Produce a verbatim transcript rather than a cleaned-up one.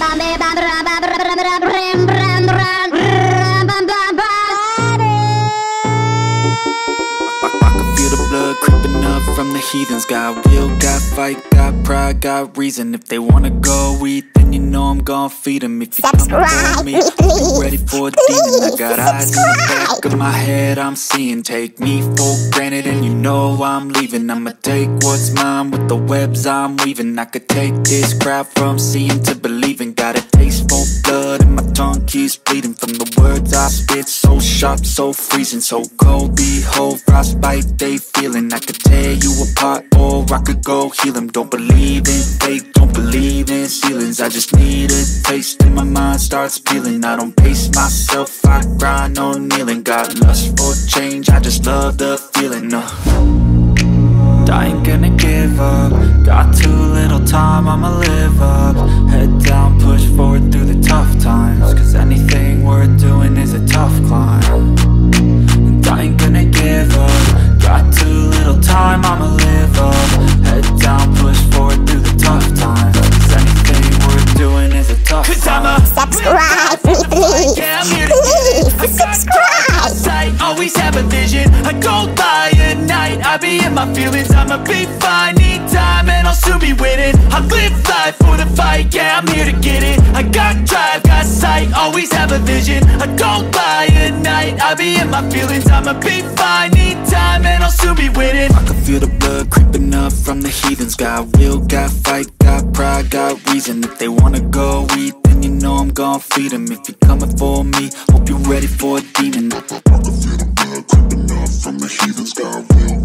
Creeping up from the heathens. Got will, got fight, got pride, got reason. If they wanna go eat, then you know I'm gon' feed them. If you come for me, I'm ready for a demon. I got eyes in the back of my head, I'm seeing. Take me for granted and you know I'm leaving. I'ma take what's mine with the webs I'm weaving. I could take this crowd from seeing to believing. Got a taste for blood and my tongue keeps bleeding. From the words I spit, so sharp, so freezing. So cold, behold, frostbite they feeling. I could tear you apart or I could go heal them. Don't believe in fate, don't believe in ceilings. I just need a taste and my mind starts peeling. I don't pace myself, I grind on kneeling. Got lust for change, I just love the feeling. No, I ain't gonna give up. Got too little time, I'ma live up. Head down, push forward through the tough times. Cause anything worth doing is a tough climb. And I ain't gonna give up. Got too little time, I'ma live up. Head down, push forward through the tough times. Cause anything worth doing is a tough Cause time. I'm a subscribe, please. Yeah, I'm here to please, I subscribe. Sight, always have a vision. I go by at night, I be in my feelings. I'ma be fine, need time and I'll soon be winning. I live life for the fight, yeah, I'm here to get it. I got drive, got sight, always have a vision. I go by at night, I be in my feelings. I'ma be fine, need time and I'll soon be winning. I can feel the blood creeping up from the heathens. Got will, got fight, got pride, got reason. If they wanna go eat, then you know I'm gon' feed them. If you're coming for me, hope you're ready for a demon. I can feel the blood creeping up from the heathens. Got will,